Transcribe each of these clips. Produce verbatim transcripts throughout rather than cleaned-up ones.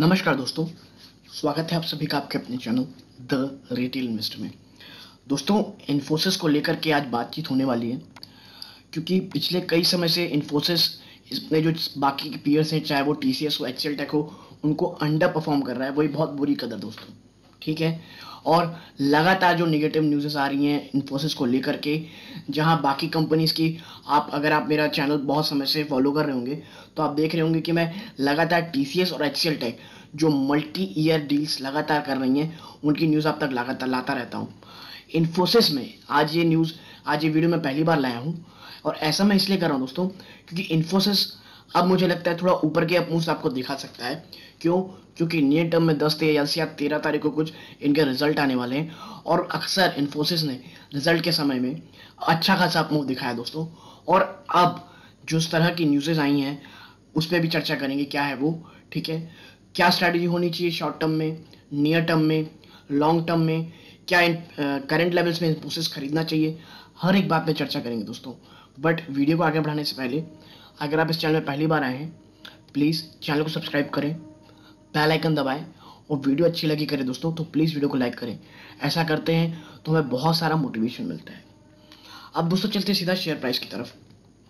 नमस्कार दोस्तों, स्वागत है आप सभी का आपके अपने चैनल द रिटेल इन्वेस्टर में। दोस्तों, इन्फोसिस को लेकर के आज बातचीत होने वाली है, क्योंकि पिछले कई समय से इन्फोसिस इसमें जो बाकी के पीयर्स हैं, चाहे वो टीसीएस हो, एक्सेल टेक हो, उनको अंडर परफॉर्म कर रहा है। वही बहुत बुरी कदर दोस्तों, ठीक है। और लगातार जो नेगेटिव न्यूज़ आ रही हैं इन्फोसिस को लेकर के, जहां बाकी कंपनीज़ की आप अगर आप मेरा चैनल बहुत समय से फॉलो कर रहे होंगे तो आप देख रहे होंगे कि मैं लगातार टीसीएस और एक्सेल टेक जो मल्टी ईयर डील्स लगातार कर रही हैं उनकी न्यूज़ आप तक लगातार लाता रहता हूं। इन्फोसिस में आज ये न्यूज़ आज ये वीडियो मैं पहली बार लाया हूं, और ऐसा मैं इसलिए कर रहा हूं दोस्तों क्योंकि इन्फोसिस अब मुझे लगता है थोड़ा ऊपर के मुंह से आपको दिखा सकता है। क्यों? क्योंकि नियर टर्म में दस या तेरह तारीख को कुछ इनके रिजल्ट आने वाले हैं, और अक्सर इन्फोसिस ने रिजल्ट के समय में अच्छा खासा मुंह दिखाया दोस्तों। और अब जो इस तरह की न्यूज़ेज आई हैं उस पर भी चर्चा करेंगे, क्या है वो, ठीक है। क्या स्ट्रैटेजी होनी चाहिए शॉर्ट टर्म में, नियर टर्म में, लॉन्ग टर्म में, क्या इन करंट लेवल्स में इन्फोसिस खरीदना चाहिए, हर एक बात पे चर्चा करेंगे दोस्तों। बट वीडियो को आगे बढ़ाने से पहले अगर आप इस चैनल में पहली बार आए हैं, प्लीज़ चैनल को सब्सक्राइब करें, बेल आइकन दबाएं, और वीडियो अच्छी लगी करे दोस्तों तो प्लीज़ वीडियो को लाइक करें। ऐसा करते हैं तो हमें बहुत सारा मोटिवेशन मिलता है। अब दोस्तों चलते हैं सीधा शेयर प्राइस की तरफ।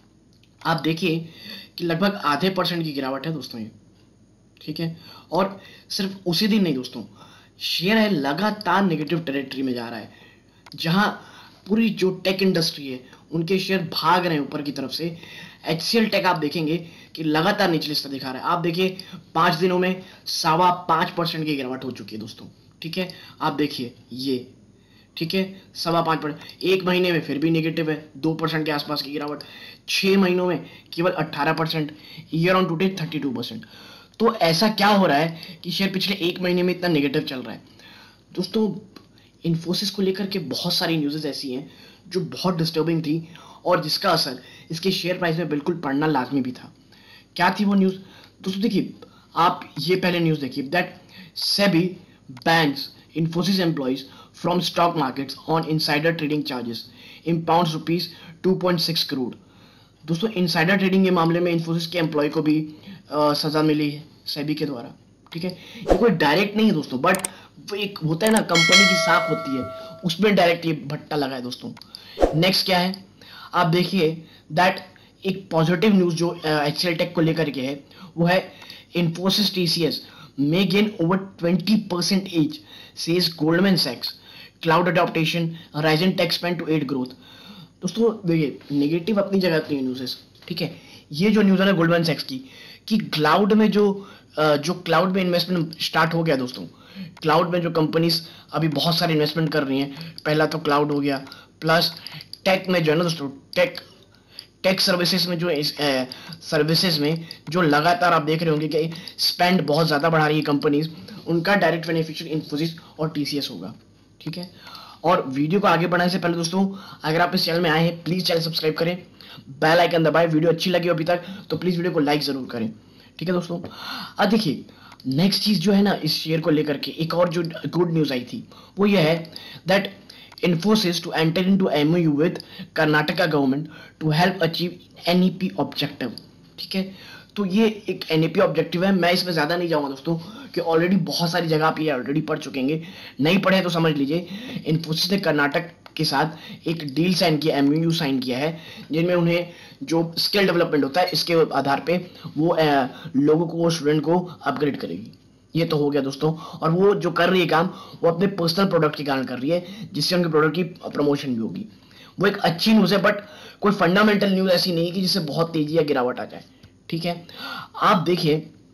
आप देखिए कि लगभग आधे परसेंट की गिरावट है दोस्तों ये, ठीक है। और सिर्फ उसी दिन नहीं दोस्तों, शेयर है लगातार नेगेटिव टेरिटरी में जा रहा है, जहां पूरी जो टेक इंडस्ट्री है उनके शेयर भाग रहे हैं ऊपर की तरफ से। एक्सेल टेक आप देखेंगे कि लगातार निचले स्तर दिखा रहा है। आप देखिए पाँच दिनों में सवा पाँच परसेंट की गिरावट हो चुकी है दोस्तों, ठीक है। आप देखिए ये, ठीक है, सवा पाँच परसेंट। एक महीने में फिर भी नेगेटिव है, दो परसेंट के आसपास की गिरावट। छः महीनों में केवल अट्ठारह percent, year on to date thirty two percent. तो ऐसा क्या हो रहा है कि शेयर पिछले एक महीने में इतना नेगेटिव चल रहा है दोस्तों। इन्फोसिस को लेकर के बहुत सारी न्यूज़ेस ऐसी हैं जो बहुत डिस्टर्बिंग थी, और जिसका असर इसके शेयर प्राइस में बिल्कुल पड़ना लाजमी भी था। क्या थी वो न्यूज़ दोस्तों? देखिए, आप ये पहले न्यूज़ देखिए, that SEBI bans Infosys employees from stock markets on insider trading charges impound rupees two point six crore. दोस्तों, इनसाइडर ट्रेडिंग के मामले में इन्फोसिस के एम्प्लॉय को भी आ, सजा मिली है सेबी के द्वारा, ठीक है। ये कोई डायरेक्ट नहीं है दोस्तों, बट वो एक होता है ना, कंपनी की साख होती है, उसमें डायरेक्ट ये भट्टा लगा है दोस्तों। नेक्स्ट क्या है, आप देखिए दैट एक पॉजिटिव न्यूज़ जो एक्सेल टेक को लेकर के है वो है Infosys TCS may gain over twenty percent as says Goldman सैक्स, cloud adoption, rising tech spend to add growth. दोस्तों देखिए, नेगेटिव अपनी जगह की न्यूज़, ठीक है। ये जो न्यूज़ है ना गोल्डमैन सैक्स की कि क्लाउड में जो जो क्लाउड में इन्वेस्टमेंट स्टार्ट हो गया दोस्तों, क्लाउड में जो कंपनीज अभी बहुत सारे इन्वेस्टमेंट कर रही हैं, पहला तो क्लाउड हो गया, प्लस टेक में जो है ना दोस्तों, टेक टेक सर्विसेज में जो सर्विसेज में जो लगातार आप देख रहे होंगे कि स्पेंड बहुत ज़्यादा बढ़ा रही है कंपनीज, उनका डायरेक्ट बेनिफिशियल इन्फोसिस और टीसीएस होगा, ठीक है। और वीडियो को आगे बढ़ाने से पहले दोस्तों, अगर आप इस चैनल में आए हैं प्लीज़ चैनल सब्सक्राइब करें, बेल आइकन दबाएं। वीडियो अच्छी लगी अभी तक तो प्लीज़ वीडियो को लाइक ज़रूर करें, ठीक है दोस्तों। अब देखिए नेक्स्ट चीज़ जो है ना, इस शेयर को लेकर के एक और जो गुड न्यूज़ आई थी वो ये है that Infosys to enter into M O U with Karnataka government to help achieve N E P objective, ठीक है। तो ये एक N E P ऑब्जेक्टिव है, मैं इसमें ज़्यादा नहीं जाऊँगा दोस्तों कि ऑलरेडी बहुत सारी जगह आप ये ऑलरेडी पढ़ चुके हैं, नहीं पढ़े तो समझ लीजिए। इन्फोसिस ने कर्नाटक के साथ एक डील साइन किया, एम यू साइन किया है, जिनमें उन्हें जो स्किल डेवलपमेंट होता है इसके आधार पे वो आ, लोगों को, स्टूडेंट को अपग्रेड करेगी। ये तो हो गया दोस्तों। और वो जो कर रही है काम वो अपने पर्सनल प्रोडक्ट के कारण कर रही है, जिससे उनके प्रोडक्ट की प्रमोशन भी होगी। वो एक अच्छी न्यूज़ है, बट कोई फंडामेंटल न्यूज़ ऐसी नहीं है कि जिससे बहुत तेजी या गिरावट आ जाए, ठीक है। आप देखिए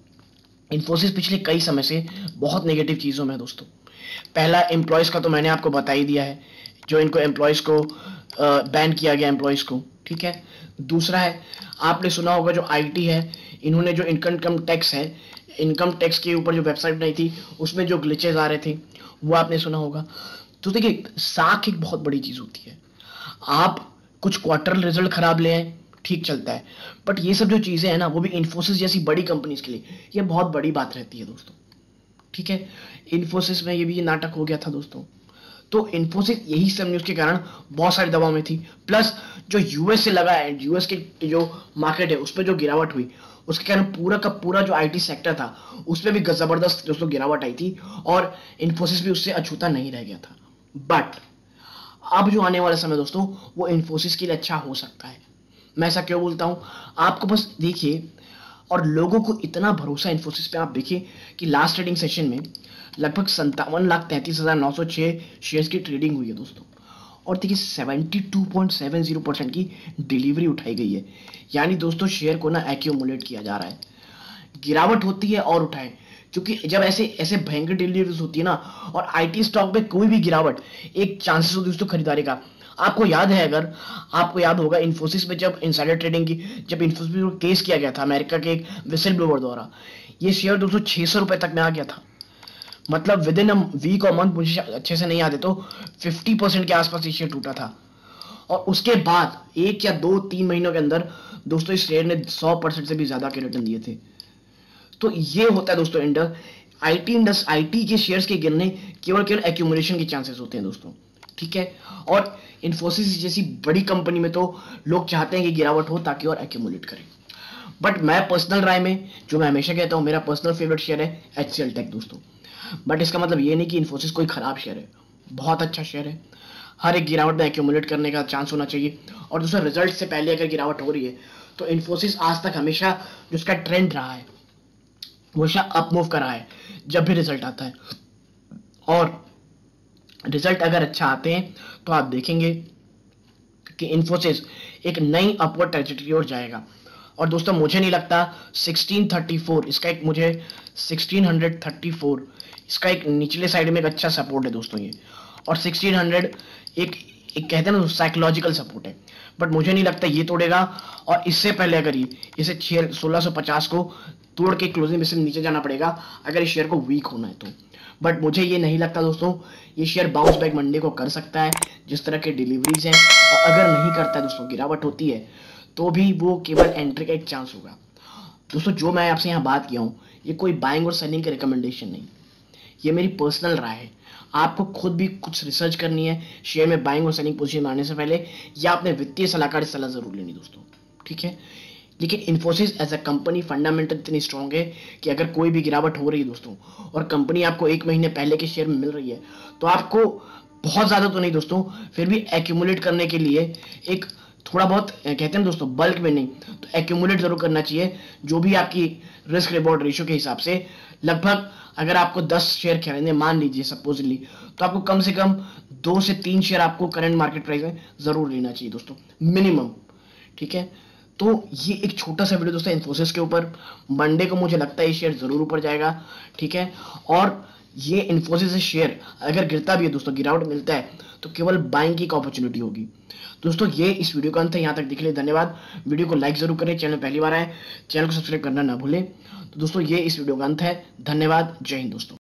इन्फोसिस पिछले कई समय से बहुत नेगेटिव चीज़ों में है दोस्तों। पहला एम्प्लॉयज़ का तो मैंने आपको बता ही दिया है, जो इनको एम्प्लॉयज़ को बैन किया गया एम्प्लॉयज़ को, ठीक है। दूसरा है, आपने सुना होगा जो आईटी है, इन्होंने जो इनकम टैक्स है, इनकम टैक्स के ऊपर जो वेबसाइट बनाई थी उसमें जो ग्लिचेज आ रहे थे वो आपने सुना होगा। तो देखिए, साख एक बहुत बड़ी चीज़ होती है। आप कुछ क्वार्टर रिजल्ट खराब ले आए, ठीक चलता है, बट ये सब जो चीज़ें हैं ना, वो भी इन्फोसिस जैसी बड़ी कंपनीज के लिए ये बहुत बड़ी बात रहती है दोस्तों, ठीक है। इन्फोसिस में ये भी ये नाटक हो गया था दोस्तों। तो इन्फोसिस यही सब न्यूज़ के कारण बहुत सारे दबाव में थी, प्लस जो यूएस से लगा है, यूएस के जो मार्केट है उस पर जो गिरावट हुई उसके कारण पूरा का पूरा जो आईटी सेक्टर था उसमें भी जबरदस्त दोस्तों गिरावट आई थी और इन्फोसिस भी उससे अछूता नहीं रह गया था। बट अब जो आने वाला समय दोस्तों वो इन्फोसिस के लिए अच्छा हो सकता है। मैं ऐसा क्यों बोलता हूं, आपको बस देखिए, और लोगों को इतना भरोसा इन्फोसिस पे, आप देखिए कि लास्ट ट्रेडिंग सेशन में लगभग संतावन लाख तैंतीस हजार नौ सौ छह शेयर्स की ट्रेडिंग हुई है दोस्तों, और देखिए seventy two point seven zero percent की डिलीवरी उठाई गई है। यानी दोस्तों शेयर को ना एक्यूमुलेट किया जा रहा है, गिरावट होती है और उठाए, क्योंकि जब ऐसे ऐसे भयंकर डिलीवरीज होती है ना, और आईटी स्टॉक में कोई भी गिरावट एक चांसेस होती है दोस्तों खरीदारी का। आपको याद है, अगर आपको याद होगा इन्फोसिस में जब इनसाइडर ट्रेडिंग की, जब इन्फोसिस में केस किया गया था अमेरिका के एक विसल ब्लोअर द्वारा, ये शेयर दोस्तों छह सौ रुपए तक में आ गया था। मतलब विद इन अ वीक और मंथ, मुझे अच्छे से नहीं याद है, तो फिफ्टी परसेंट के आसपास ये शेयर टूटा था। और उसके बाद एक या दो तीन महीनों के अंदर दोस्तों इस शेयर ने सौ परसेंट से भी ज्यादा के रिटर्न दिए थे। तो ये होता है दोस्तों इंडर आईटी इंडस आईटी के शेयर्स के गिरने केवल केवल एक्यूमुलेशन के चांसेस होते हैं दोस्तों, ठीक है। और इन्फोसिस जैसी बड़ी कंपनी में तो लोग चाहते हैं कि गिरावट हो ताकि और एक्यूमुलेट करें। बट मैं पर्सनल राय में जो मैं हमेशा कहता हूं, मेरा पर्सनल फेवरेट शेयर है एचसीएल टेक दोस्तों। बट इसका मतलब ये नहीं कि इन्फोसिस कोई खराब शेयर है, बहुत अच्छा शेयर है। हर एक गिरावट में एक्यूमुलेट करने का चांस होना चाहिए। और दूसरा, रिजल्ट से पहले अगर गिरावट हो रही है तो इन्फोसिस आज तक हमेशा जो उसका ट्रेंड रहा है वो हमेशा अप मूव करा है जब भी रिजल्ट आता है। और रिजल्ट अगर अच्छा आते हैं तो आप देखेंगे कि इन्फोसिस एक नई अपवर्ड ट्रैजेक्टरी ओर जाएगा। और दोस्तों मुझे नहीं लगता सिक्सटीन थर्टी फोर इसका एक मुझे सिक्सटीन थर्टी फोर इसका एक निचले साइड में एक अच्छा सपोर्ट है दोस्तों ये। और सिक्सटीन हंड्रेड एक एक कहते हैं ना साइकोलॉजिकल सपोर्ट है, बट मुझे नहीं लगता ये तोड़ेगा। और इससे पहले अगर ये इसे छह सोलह सौ पचास को तोड़ के क्लोजिंग में से नीचे जाना पड़ेगा अगर इस शेयर को वीक होना है तो। बट मुझे ये नहीं लगता दोस्तों ये शेयर बाउंस बैक मंडे को कर सकता है जिस तरह के डिलीवरीज हैं। और अगर नहीं करता है दोस्तों, गिरावट होती है, तो भी वो केवल एंट्री का एक चांस होगा दोस्तों। जो मैं आपसे यहाँ बात किया हूँ ये कोई बाइंग और सेलिंग की रिकमेंडेशन नहीं, ये मेरी पर्सनल राय है। आपको खुद भी कुछ रिसर्च करनी है शेयर में बाइंग और सेलिंग पोजीशन मारने से पहले, या अपने वित्तीय सलाहकार की सलाह जरूर लेनी दोस्तों, ठीक है। लेकिन Infosys as a company fundamental इतनी स्ट्रांग है कि अगर कोई भी गिरावट हो रही है दोस्तों और कंपनी आपको एक महीने पहले के शेयर में मिल रही है, तो आपको बहुत ज़्यादा तो नहीं दोस्तों, फिर भी एक्यूमुलेट करने के लिए एक थोड़ा बहुत, कहते हैं दोस्तों बल्क में नहीं तो एक्यूमुलेट जरूर करना चाहिए। जो भी आपकी रिस्क रिवॉर्ड रेशियो के हिसाब से, लगभग अगर आपको दस शेयर खरीदने मान लीजिए सपोजली, तो आपको कम से कम दो से तीन शेयर आपको करंट मार्केट प्राइस में जरूर लेना चाहिए दोस्तों, मिनिमम, ठीक है। तो ये एक छोटा सा वीडियो दोस्तों इन्फोसिस के ऊपर। मंडे को मुझे लगता है ये शेयर जरूर ऊपर जाएगा, ठीक है। और ये इन्फोसिस शेयर अगर गिरता भी है दोस्तों, गिरावट मिलता है तो केवल बाइंग की एक अपॉर्चुनिटी होगी दोस्तों। ये इस वीडियो का अंत है, यहाँ तक देखने धन्यवाद। वीडियो को लाइक जरूर करें, चैनल पहली बार आए चैनल को सब्सक्राइब करना ना भूलें। तो दोस्तों ये इस वीडियो का अंत है, धन्यवाद, जय हिंद दोस्तों।